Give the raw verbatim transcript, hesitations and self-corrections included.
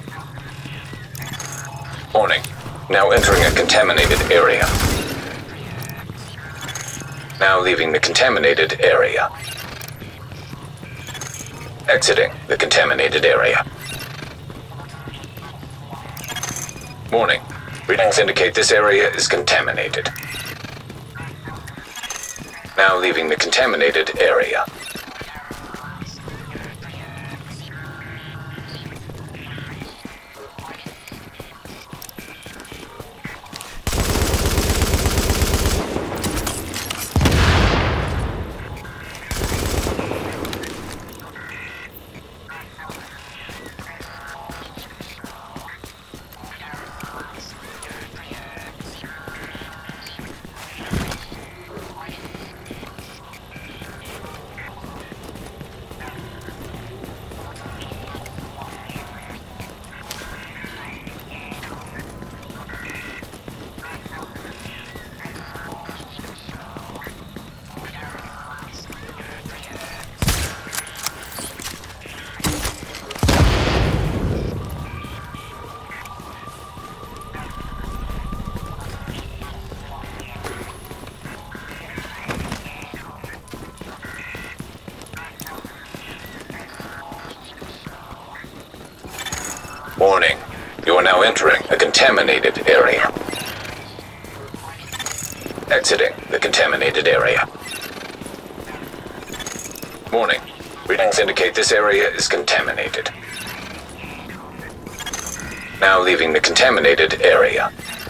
Warning. Now entering a contaminated area. Now leaving the contaminated area. Exiting the contaminated area. Warning. Readings indicate this area is contaminated. Now leaving the contaminated area. Warning. You are now entering a contaminated area. Exiting the contaminated area. Warning. Readings indicate this area is contaminated. Now leaving the contaminated area.